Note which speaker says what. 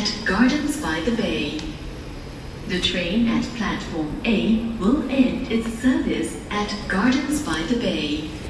Speaker 1: at Gardens by the Bay. The train at platform A will end its service at Gardens by the Bay.